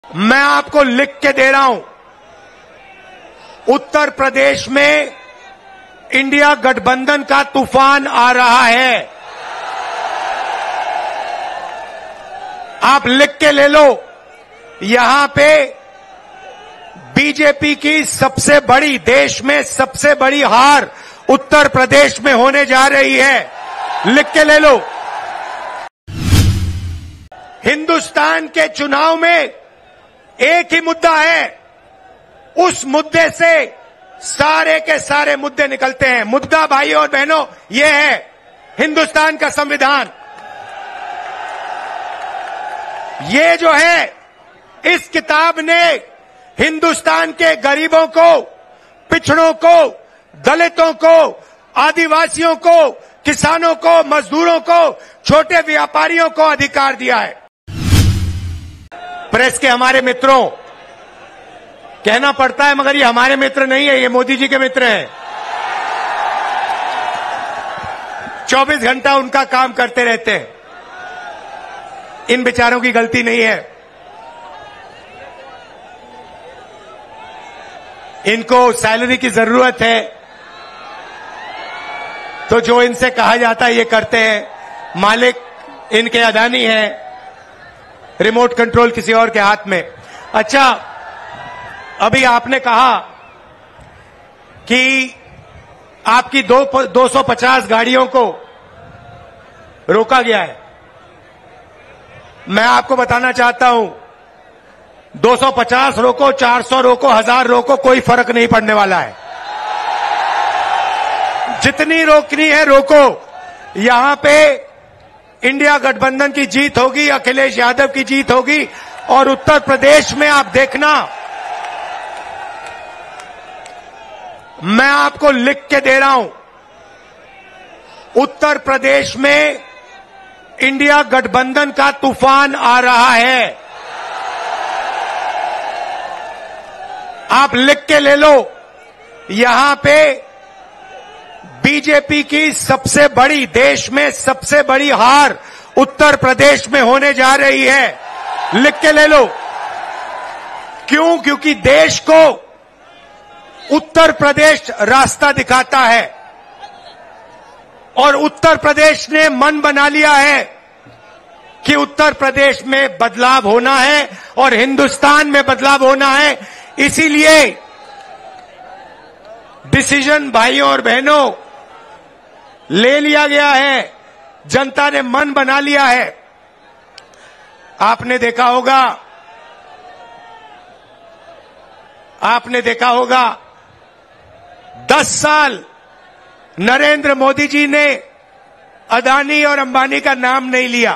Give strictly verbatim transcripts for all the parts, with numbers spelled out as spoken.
मैं आपको लिख के दे रहा हूं, उत्तर प्रदेश में इंडिया गठबंधन का तूफान आ रहा है। आप लिख के ले लो, यहां पे बीजेपी की सबसे बड़ी, देश में सबसे बड़ी हार उत्तर प्रदेश में होने जा रही है। लिख के ले लो। हिंदुस्तान के चुनाव में एक ही मुद्दा है, उस मुद्दे से सारे के सारे मुद्दे निकलते हैं। मुद्दा भाइयों और बहनों ये है हिंदुस्तान का संविधान। ये जो है, इस किताब ने हिंदुस्तान के गरीबों को, पिछड़ों को, दलितों को, आदिवासियों को, किसानों को, मजदूरों को, छोटे व्यापारियों को अधिकार दिया है। प्रेस के हमारे मित्रों, कहना पड़ता है मगर ये हमारे मित्र नहीं है, ये मोदी जी के मित्र हैं। चौबीस घंटा उनका काम करते रहते हैं, इन बेचारों की गलती नहीं है। इनको सैलरी की जरूरत है तो जो इनसे कहा जाता है ये करते हैं। मालिक इनके अदानी है, रिमोट कंट्रोल किसी और के हाथ में। अच्छा, अभी आपने कहा कि आपकी दो दो सौ पचास गाड़ियों को रोका गया है। मैं आपको बताना चाहता हूं, दो सौ पचास रोको, चार सौ रोको, हजार रोको, कोई फर्क नहीं पड़ने वाला है। जितनी रोकनी है रोको। यहां पे इंडिया गठबंधन की जीत होगी, अखिलेश यादव की जीत होगी। और उत्तर प्रदेश में आप देखना, मैं आपको लिख के दे रहा हूं, उत्तर प्रदेश में इंडिया गठबंधन का तूफान आ रहा है। आप लिख के ले लो, यहां पे बीजेपी की सबसे बड़ी, देश में सबसे बड़ी हार उत्तर प्रदेश में होने जा रही है। लिख के ले लो। क्यों? क्योंकि देश को उत्तर प्रदेश रास्ता दिखाता है और उत्तर प्रदेश ने मन बना लिया है कि उत्तर प्रदेश में बदलाव होना है और हिंदुस्तान में बदलाव होना है। इसीलिए डिसीजन भाइयों और बहनों ले लिया गया है, जनता ने मन बना लिया है। आपने देखा होगा, आपने देखा होगा दस साल नरेंद्र मोदी जी ने अदानी और अंबानी का नाम नहीं लिया।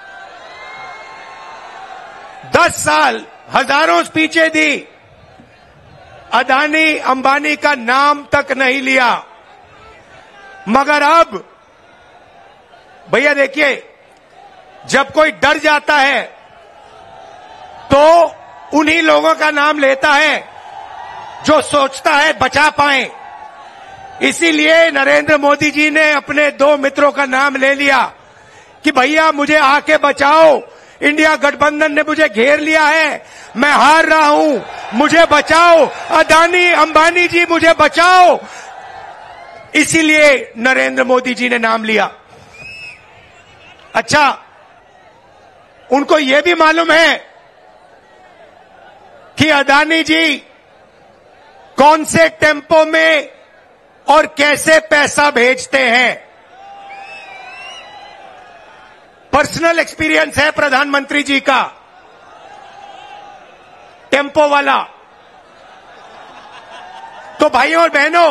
दस साल हजारों स्पीचें दी, अदानी अंबानी का नाम तक नहीं लिया। मगर अब भैया देखिए, जब कोई डर जाता है तो उन्हीं लोगों का नाम लेता है जो सोचता है बचा पाए। इसीलिए नरेंद्र मोदी जी ने अपने दो मित्रों का नाम ले लिया कि भैया मुझे आके बचाओ, इंडिया गठबंधन ने मुझे घेर लिया है, मैं हार रहा हूं, मुझे बचाओ, अदानी अंबानी जी मुझे बचाओ। इसीलिए नरेंद्र मोदी जी ने नाम लिया। अच्छा, उनको यह भी मालूम है कि अदानी जी कौन से टेम्पो में और कैसे पैसा भेजते हैं। पर्सनल एक्सपीरियंस है प्रधानमंत्री जी का, टेम्पो वाला। तो भाइयों और बहनों,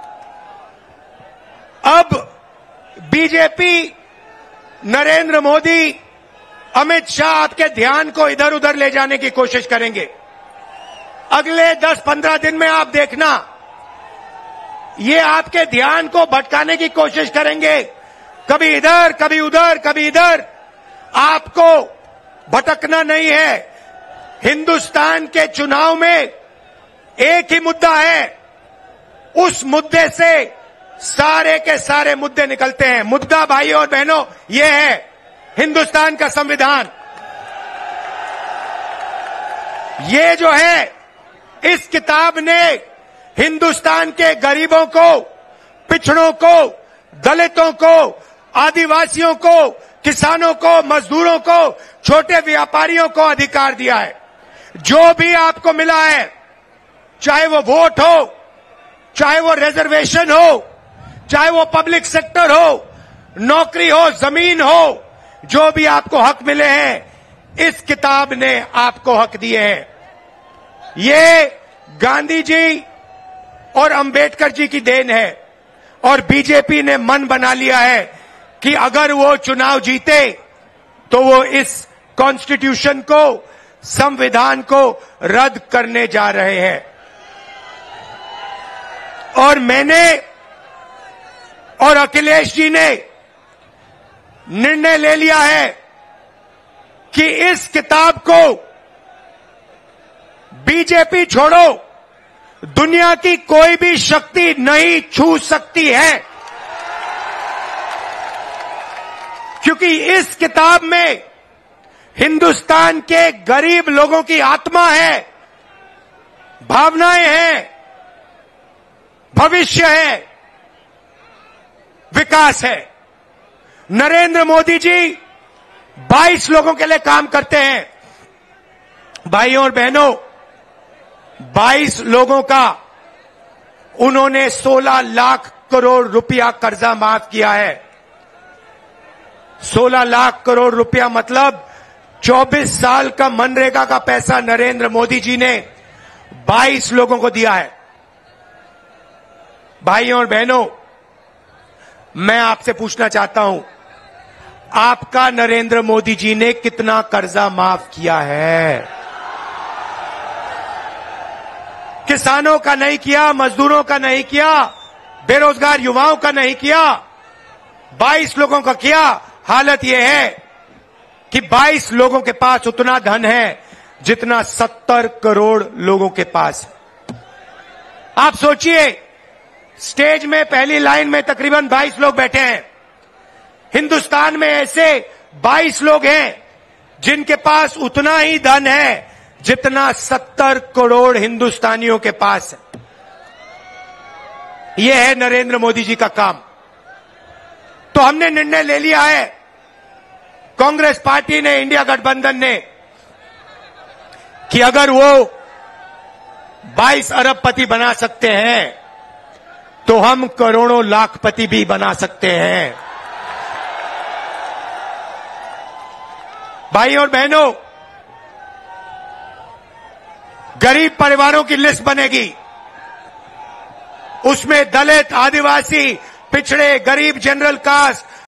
अब बीजेपी, नरेंद्र मोदी, अमित शाह आपके ध्यान को इधर उधर ले जाने की कोशिश करेंगे। अगले दस पंद्रह दिन में आप देखना, ये आपके ध्यान को भटकाने की कोशिश करेंगे, कभी इधर कभी उधर कभी इधर। आपको भटकना नहीं है। हिंदुस्तान के चुनाव में एक ही मुद्दा है, उस मुद्दे से सारे के सारे मुद्दे निकलते हैं। मुद्दा भाइयों और बहनों ये है हिंदुस्तान का संविधान। ये जो है, इस किताब ने हिंदुस्तान के गरीबों को, पिछड़ों को, दलितों को, आदिवासियों को, किसानों को, मजदूरों को, छोटे व्यापारियों को अधिकार दिया है। जो भी आपको मिला है, चाहे वो वोट हो, चाहे वो रिजर्वेशन हो, चाहे वो पब्लिक सेक्टर हो, नौकरी हो, जमीन हो, जो भी आपको हक मिले हैं, इस किताब ने आपको हक दिए हैं। ये गांधी जी और अंबेडकर जी की देन है और बीजेपी ने मन बना लिया है कि अगर वो चुनाव जीते तो वो इस कॉन्स्टिट्यूशन को, संविधान को रद्द करने जा रहे हैं। और मैंने और अखिलेश जी ने निर्णय ले लिया है कि इस किताब को बीजेपी छोड़ो, दुनिया की कोई भी शक्ति नहीं छू सकती है, क्योंकि इस किताब में हिंदुस्तान के गरीब लोगों की आत्मा है, भावनाएं हैं, भविष्य है, विकास है। नरेंद्र मोदी जी बाईस लोगों के लिए काम करते हैं। भाइयों और बहनों, बाईस लोगों का उन्होंने सोलह लाख करोड़ रुपया कर्जा माफ किया है। सोलह लाख करोड़ रुपया मतलब चौबीस साल का मनरेगा का पैसा नरेंद्र मोदी जी ने बाईस लोगों को दिया है। भाइयों और बहनों, मैं आपसे पूछना चाहता हूं, आपका नरेंद्र मोदी जी ने कितना कर्जा माफ किया है? किसानों का नहीं किया, मजदूरों का नहीं किया, बेरोजगार युवाओं का नहीं किया, बाईस लोगों का किया। हालत यह है कि बाईस लोगों के पास उतना धन है जितना सत्तर करोड़ लोगों के पास है। आप सोचिए, स्टेज में पहली लाइन में तकरीबन बाईस लोग बैठे हैं। हिंदुस्तान में ऐसे बाईस लोग हैं जिनके पास उतना ही धन है जितना सत्तर करोड़ हिंदुस्तानियों के पास है। यह है नरेंद्र मोदी जी का काम। तो हमने निर्णय ले लिया है, कांग्रेस पार्टी ने, इंडिया गठबंधन ने, कि अगर वो बाईस अरबपति बना सकते हैं तो हम करोड़ों लाखपति भी बना सकते हैं। भाइयों और बहनों, गरीब परिवारों की लिस्ट बनेगी। उसमें दलित, आदिवासी, पिछड़े, गरीब, जनरल कास्ट,